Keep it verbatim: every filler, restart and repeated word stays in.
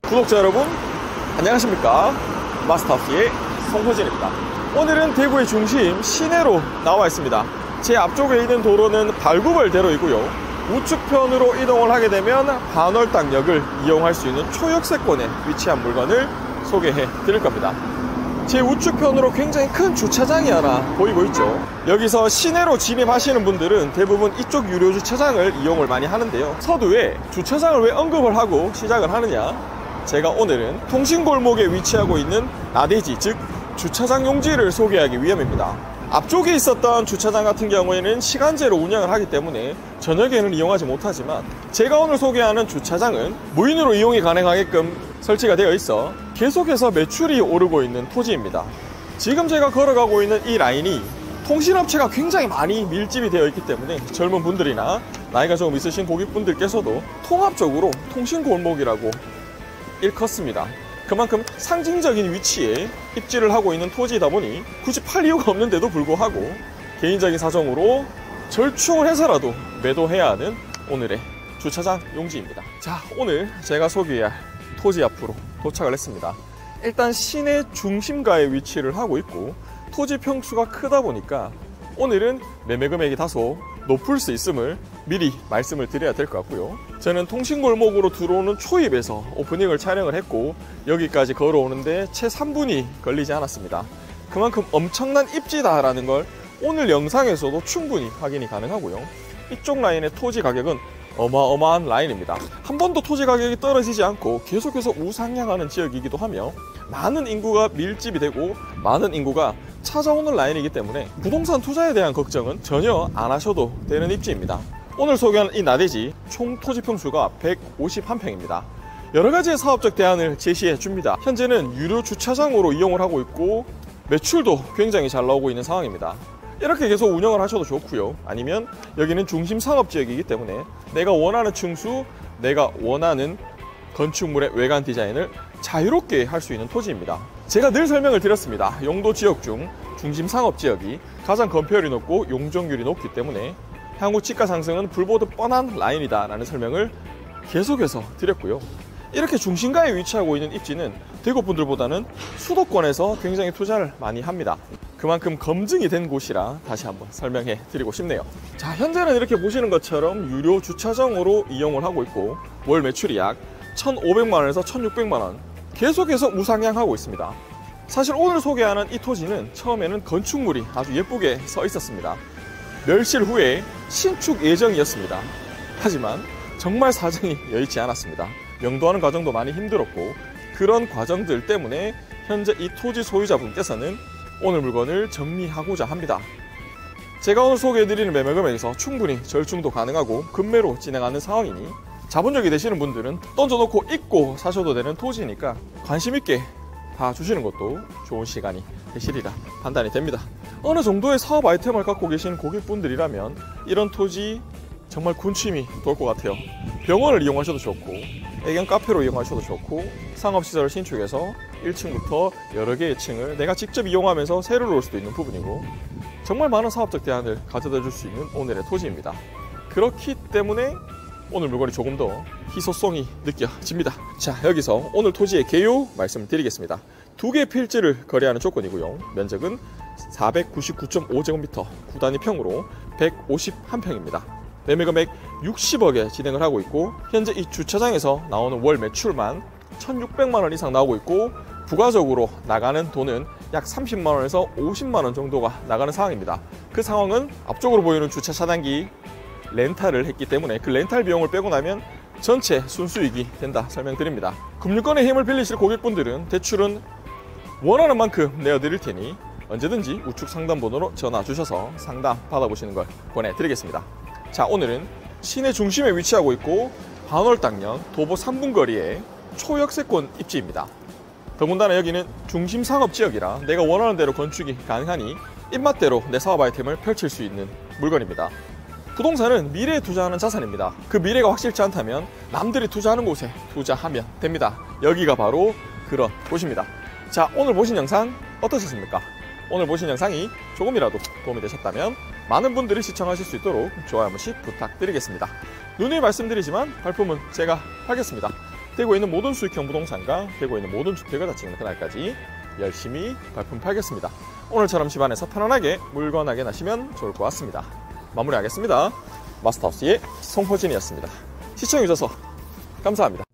구독자 여러분 안녕하십니까. 마스터하우스의 송호진입니다. 오늘은 대구의 중심 시내로 나와 있습니다. 제 앞쪽에 있는 도로는 발구벌대로이고요, 우측편으로 이동을 하게 되면 반월당역을 이용할 수 있는 초역세권에 위치한 물건을 소개해 드릴 겁니다. 제 우측편으로 굉장히 큰 주차장이 하나 보이고 있죠. 여기서 시내로 진입하시는 분들은 대부분 이쪽 유료 주차장을 이용을 많이 하는데요, 서두에 주차장을 왜 언급을 하고 시작을 하느냐, 제가 오늘은 통신골목에 위치하고 있는 나대지, 즉 주차장 용지를 소개하기 위함입니다. 앞쪽에 있었던 주차장 같은 경우에는 시간제로 운영을 하기 때문에 저녁에는 이용하지 못하지만, 제가 오늘 소개하는 주차장은 무인으로 이용이 가능하게끔 설치가 되어 있어 계속해서 매출이 오르고 있는 토지입니다. 지금 제가 걸어가고 있는 이 라인이 통신업체가 굉장히 많이 밀집이 되어 있기 때문에 젊은 분들이나 나이가 조금 있으신 고객분들께서도 통합적으로 통신골목이라고 일컫습니다. 그만큼 상징적인 위치에 입지를 하고 있는 토지이다 보니 굳이 팔 이유가 없는데도 불구하고 개인적인 사정으로 절충을 해서라도 매도해야 하는 오늘의 주차장 용지입니다. 자, 오늘 제가 소개할 토지 앞으로 도착을 했습니다. 일단 시내 중심가에 위치를 하고 있고 토지 평수가 크다 보니까 오늘은 매매 금액이 다소 높을 수 있음을 미리 말씀을 드려야 될 것 같고요. 저는 통신골목으로 들어오는 초입에서 오프닝을 촬영을 했고 여기까지 걸어오는데 채 삼 분이 걸리지 않았습니다. 그만큼 엄청난 입지다라는 걸 오늘 영상에서도 충분히 확인이 가능하고요. 이쪽 라인의 토지 가격은 어마어마한 라인입니다. 한 번도 토지 가격이 떨어지지 않고 계속해서 우상향하는 지역이기도 하며 많은 인구가 밀집이 되고 많은 인구가 찾아오는 라인이기 때문에 부동산 투자에 대한 걱정은 전혀 안 하셔도 되는 입지입니다. 오늘 소개하는 이 나대지 총 토지 평수가 백오십일 평입니다. 여러가지의 사업적 대안을 제시해 줍니다. 현재는 유료 주차장으로 이용을 하고 있고 매출도 굉장히 잘 나오고 있는 상황입니다. 이렇게 계속 운영을 하셔도 좋고요, 아니면 여기는 중심 상업지역이기 때문에 내가 원하는 층수, 내가 원하는 건축물의 외관 디자인을 자유롭게 할 수 있는 토지입니다. 제가 늘 설명을 드렸습니다. 용도 지역 중 중심 상업지역이 가장 건폐율이 높고 용적률이 높기 때문에 향후 지가 상승은 불보듯 뻔한 라인이다 라는 설명을 계속해서 드렸고요. 이렇게 중심가에 위치하고 있는 입지는 대구 분들보다는 수도권에서 굉장히 투자를 많이 합니다. 그만큼 검증이 된 곳이라 다시 한번 설명해 드리고 싶네요. 자, 현재는 이렇게 보시는 것처럼 유료 주차장으로 이용을 하고 있고 월 매출이 약 천오백만 원에서 천육백만 원 계속해서 우상향하고 있습니다. 사실 오늘 소개하는 이 토지는 처음에는 건축물이 아주 예쁘게 서 있었습니다. 멸실 후에 신축 예정이었습니다. 하지만 정말 사정이 여의치 않았습니다. 명도하는 과정도 많이 힘들었고 그런 과정들 때문에 현재 이 토지 소유자분께서는 오늘 물건을 정리하고자 합니다. 제가 오늘 소개해드리는 매매 금액에서 충분히 절충도 가능하고 급매로 진행하는 상황이니 자본력이 되시는 분들은 던져놓고 잊고 사셔도 되는 토지니까 관심 있게 봐주시는 것도 좋은 시간이 되시리라 판단이 됩니다. 어느 정도의 사업 아이템을 갖고 계신 고객분들이라면 이런 토지 정말 군침이 돌 것 같아요. 병원을 이용하셔도 좋고 애견 카페로 이용하셔도 좋고 상업시설을 신축해서 일 층부터 여러 개의 층을 내가 직접 이용하면서 세를 놓을 수도 있는 부분이고 정말 많은 사업적 대안을 가져다 줄 수 있는 오늘의 토지입니다. 그렇기 때문에 오늘 물건이 조금 더 희소성이 느껴집니다. 자, 여기서 오늘 토지의 개요 말씀드리겠습니다. 두 개의 필지를 거래하는 조건이고요. 면적은 사백구십구 점 오 제곱미터, 구 단위 평으로 백오십일 평입니다. 매매 금액 육십억에 진행을 하고 있고 현재 이 주차장에서 나오는 월 매출만 천육백만 원 이상 나오고 있고 부가적으로 나가는 돈은 약 삼십만 원에서 오십만 원 정도가 나가는 상황입니다. 그 상황은 앞쪽으로 보이는 주차 차단기 렌탈을 했기 때문에 그 렌탈 비용을 빼고 나면 전체 순수익이 된다 설명드립니다. 금융권의 힘을 빌리실 고객분들은 대출은 원하는 만큼 내어드릴 테니 언제든지 우측 상담번호로 전화 주셔서 상담 받아보시는 걸 권해드리겠습니다. 자, 오늘은 시내 중심에 위치하고 있고 반월당역 도보 삼 분 거리의 초역세권 입지입니다. 더군다나 여기는 중심 상업지역이라 내가 원하는 대로 건축이 가능하니 입맛대로 내 사업 아이템을 펼칠 수 있는 물건입니다. 부동산은 미래에 투자하는 자산입니다. 그 미래가 확실치 않다면 남들이 투자하는 곳에 투자하면 됩니다. 여기가 바로 그런 곳입니다. 자, 오늘 보신 영상 어떠셨습니까? 오늘 보신 영상이 조금이라도 도움이 되셨다면 많은 분들이 시청하실 수 있도록 좋아요 한 번씩 부탁드리겠습니다. 누누이 말씀드리지만 발품은 제가 하겠습니다. 대구에 있는 모든 수익형 부동산과 대구에 있는 모든 주택을 다 찍는 그날까지 열심히 발품 팔겠습니다. 오늘처럼 집안에서 편안하게 물건 확인하시면 좋을 것 같습니다. 마무리하겠습니다. 마스터하우스의 송호진이었습니다. 시청해주셔서 감사합니다.